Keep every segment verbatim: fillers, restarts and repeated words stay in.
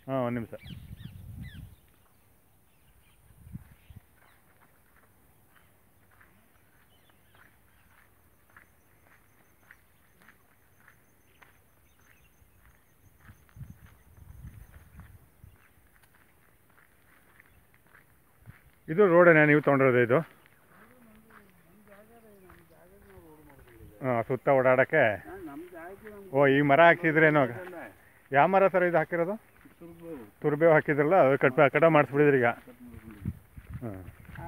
ಹಾಂ ಒಂದು ನಿಮಿಷ. ಇದು ರೋಡೇನಾ ನೀವು ತೊಗೊಂಡಿರೋದು ಇದು? ಹಾಂ, ಸುತ್ತ ಓಡಾಡೋಕ್ಕೆ. ಓ, ಈ ಮರ ಹಾಕಿದ್ರೇನೋ? ಯಾವ ಮರ ಸರ್ ಇದು ಹಾಕಿರೋದು? ತುರ್ಬೇವು ಹಾಕಿದ್ರಲ್ಲ, ಅದು ಕಟ್ ಕಟ ಮಾಡಿಸ್ಬಿಟ್ಟಿದ್ರಿ ಈಗ. ಹಾಂ,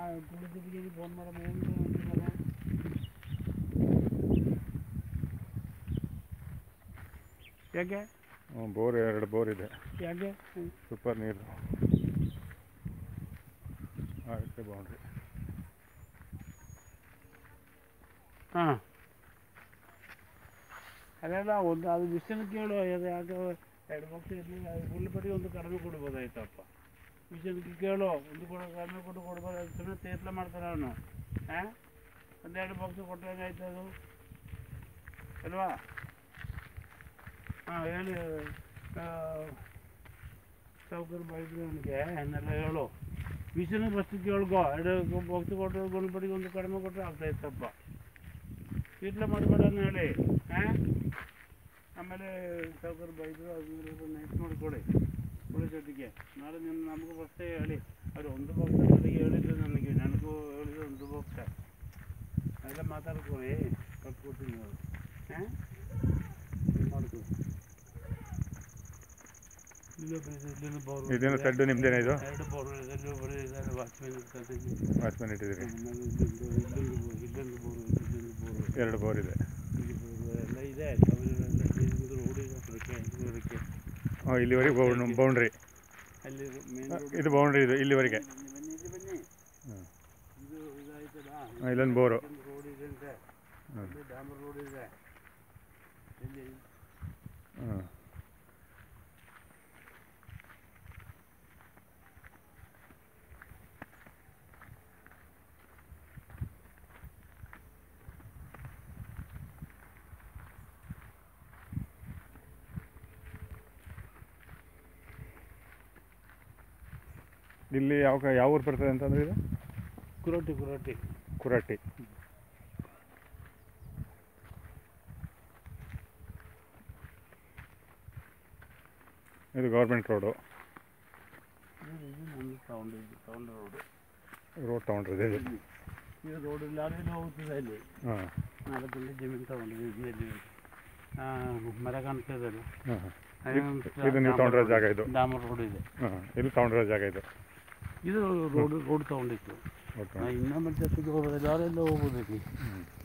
ಯಾಕೆ? ಹ್ಞೂ, ಬೋರ್ ಎರಡು ಬೋರ್ ಇದೆ. ಯಾಕೆ? ಸೂಪರ್ ನೀರು. ಅದಕ್ಕೆ ಬೌಂಡ್ರಿ. ಹಾಂ, ಅಲ್ಲೆಲ್ಲ ಒಂದು ಅದು ಮಿಷನ್ ಕೇಳು. ಅದು ಯಾಕೆ ಎರಡು ಬಾಕ್ಸ್ ಇರಲಿಲ್ಲ, ಗುಂಡ್ಪಟ್ಟಿ ಒಂದು ಕಡಿಮೆ ಕೊಡ್ಬೋದಾಯ್ತಪ್ಪ. ಮಿಷನ್ಗೆ ಕೇಳು, ಒಂದು ಕೊಡ ಕಡಿಮೆ ಕೊಟ್ಟು ಕೊಡ್ಬೋದು. ಸುಮ್ಮನೆ ತೇತ್ಲ ಮಾಡ್ತಾನೆ ಅವನು. ಹಾಂ, ಒಂದೆರಡು ಬಾಕ್ಸ್ ಕೊಟ್ಟರೆ ಆಯ್ತು ಅದು ಅಲ್ವಾ? ಹಾಂ, ಹೇಳಿ ಸಾವುಕಾರ ಬೈದ್ರು ನನಗೆ ಅನ್ನೆಲ್ಲ ಹೇಳು. ಮಿಷನ್ ಫಸ್ಟ್ ಕೇಳ್ಕೊ. ಎರಡು ಬಾಕ್ಸ್ ಕೊಟ್ಟರೆ ಗುಂಡ್ಪಟ್ಟಿಗೆ ಒಂದು ಕಡಿಮೆ ಕೊಟ್ಟರೆ ಆಗ್ತಾಯಿತ್ತಪ್ಪ. ತೇತ್ಲ ಮಾಡಬೇಡ ಹೇಳಿ. ಹಾಂ, ಆಮೇಲೆ ಸಾವುಕಾರ ಬೈದ್ರು. ಅದು ನೈಟ್ ಮಾಡಿಕೊಡಿ ಉಳಿ ಜೊತೆಗೆ. ನಾಳೆ ನಿನ್ನ ನಮಗೂ ಬರ್ತೇ ಹೇಳಿ. ಅವರು ಒಂದು ಬಾಕ್ಸ್ ನನಗೆ ಹೇಳಿದ್ರು, ನನಗೆ ನನಗೂ ಹೇಳಿದ್ರು ಒಂದು ಬಾಕ್ಸ. ಅದೆಲ್ಲ ಮಾತಾಡ್ಕೊಳ್ಳಿ, ಕಟ್ಕೊಡ್ತೀನಿ ಅವರು. ಹಾಂ, ಮಾಡ್ಕೊ. ಇದೇನು ಸಡ್ಡು ನಿಮ್ದೇನ ಇದು? ಎರಡು ಬೋರ್ ಇದೆ. ಬರೀ ಇದ್ದಾರೆ, ವಾಚ್ಮೆನ್ ಇರ್ತದೆ. ವಾಚ್ಮೆನ್ ಇಟ್ಟಿದ್ದೀರಿ? ಇಲ್ಲೊಂದು ಬೋರು, ಇಲ್ಲೊಂದು ಬೋರು, ಇಲ್ಲೊಂದು ಬೋರು, ಎರಡು ಬೋರ್ ಇದೆ. ಎಲ್ಲ ಇದೆ. ರೋಡ್ ಇದೆ ಅದಕ್ಕೆ ಇದಕ್ಕೆ. ಹಾಂ, ಇಲ್ಲಿವರೆಗೆ ಬೌಂಡ್ರಿ. ಅಲ್ಲಿ ಮೇನ್ ರೋಡ್ ಇದು ಬೌಂಡ್ರಿ ಇದು ಇಲ್ಲಿವರೆಗೆ. ಬನ್ನಿ ಇಲ್ಲಿ ಬನ್ನಿ. ಹಾಂ, ಇದು ಇದಾಯ್ತಲ್ಲ. ಹಾಂ, ಇಲ್ಲೊಂದು ಬೋರು. ರೋಡ್ ಇದೆ ಅಂತೆ. ಇಲ್ಲಿ ಡಾಂಬರ್ ರೋಡ್ ಇದೆ ಇಲ್ಲಿ. ಹಾಂ, ಇಲ್ಲಿ ಯಾವ ಯಾವ ಊರು ಬರ್ತದೆ ಅಂತಂದ್ರೆ ಇದು? ಕುರಟಿ. ಕುರಟಿ ಕುರಟಿ. ಇದು government road. Sound sound road. Road ತೊಗೊಂಡ್ರಿದೆ ಇದು. ಇದು ರೋಡ್ ಲಾರಿಯಲ್ಲಿ ಹೋಗ್ತದೆ ಇಲ್ಲಿ. ಹಾಂ, ನಾಲ್ಕು ಗಂಟೆ ಜಮೀನು ತೊಗೊಂಡಿದ್ದೆ. ಮರ ಕಾಣ್ತದೆ. ಹಾಂ, ಇದು ನೀವು ತೊಗೊಂಡಿರೋ ಜಾಗ ಇದು? ಡಾಮರ್ ರೋಡ್ ಇದೆ. ಹಾಂ, ಇಲ್ಲಿ ತೊಗೊಂಡಿರೋ ಜಾಗ ಇದು? ಇದು ರೋಡ್ ರೋಡ್ ತೊಗೊಂಡಿತ್ತು. ಇನ್ನೂ ಮತ್ತೆ ಲಾರಿಯಲ್ಲಿ ಹೋಗ್ಬೋದು. ಹ್ಞೂ.